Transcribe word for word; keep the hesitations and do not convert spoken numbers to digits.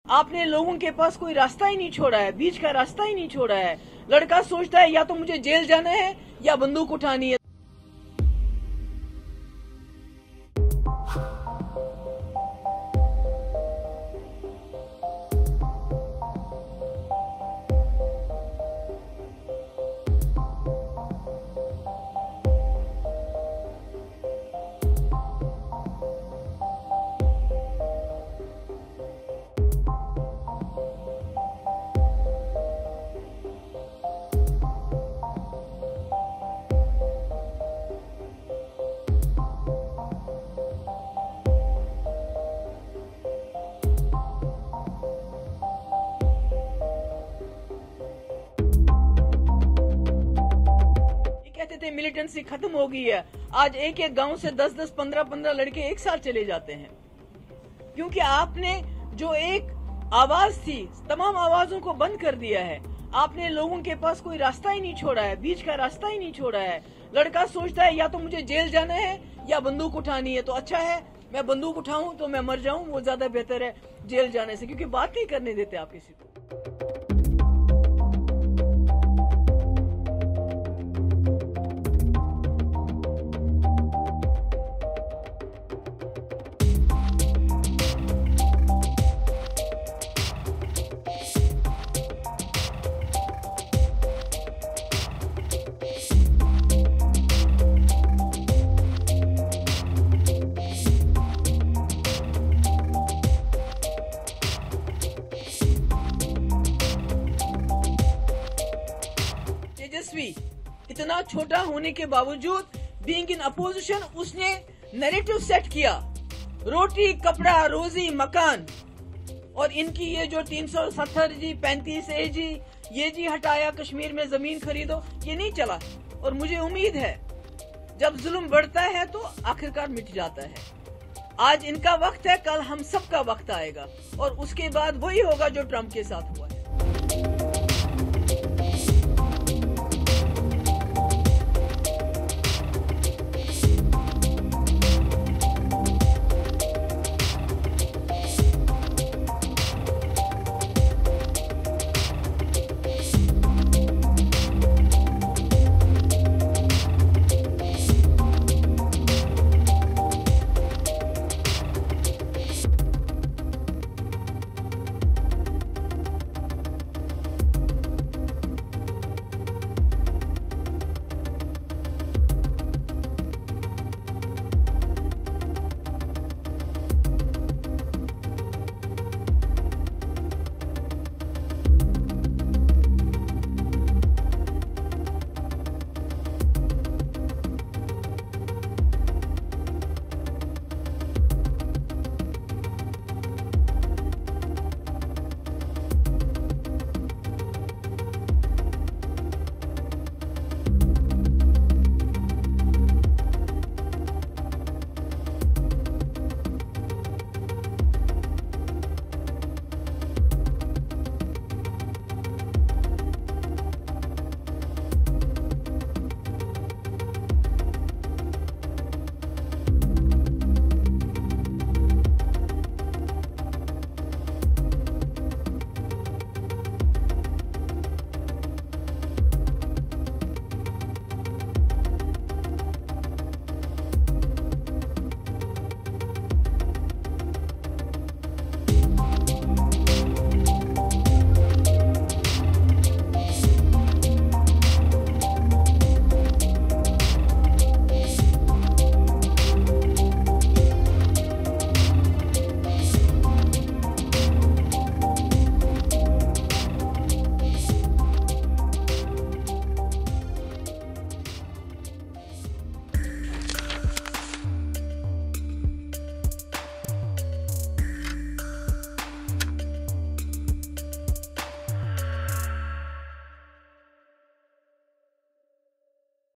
आपने लोगों के पास कोई रास्ता ही नहीं छोड़ा है, बीच का रास्ता ही नहीं छोड़ा है। लड़का सोचता है या तो मुझे जेल जाना है या बंदूक उठानी है। थे मिलिटेंसी खत्म हो गई है। आज एक एक गांव से दस दस पंद्रह पंद्रह लड़के एक साथ चले जाते हैं, क्योंकि आपने जो एक आवाज थी तमाम आवाजों को बंद कर दिया है। आपने लोगों के पास कोई रास्ता ही नहीं छोड़ा है, बीच का रास्ता ही नहीं छोड़ा है। लड़का सोचता है या तो मुझे जेल जाना है या बंदूक उठानी है, तो अच्छा है मैं बंदूक उठाऊं तो मैं मर जाऊं, वो ज्यादा बेहतर है जेल जाने से, क्योंकि बात नहीं करने देते आप किसी को। तेजस्वी इतना छोटा होने के बावजूद बीइंग इन अपोजिशन उसने नैरेटिव सेट किया, रोटी कपड़ा रोजी मकान, और इनकी ये जो तीन सौ सत्तर जी पैंतीस ए जी ये जी हटाया, कश्मीर में जमीन खरीदो, ये नहीं चला। और मुझे उम्मीद है जब जुल्म बढ़ता है तो आखिरकार मिट जाता है। आज इनका वक्त है, कल हम सबका वक्त आएगा और उसके बाद वही होगा जो ट्रंप के साथ हुआ है।